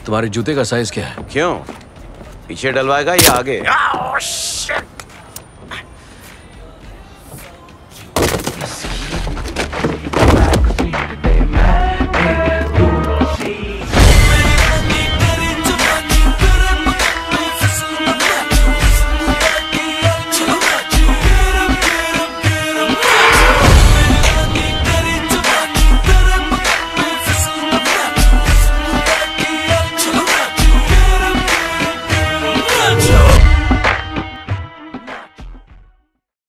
तुम्हारे जूते का साइज क्या है? क्यों? पीछे डलवाएगा या आगे?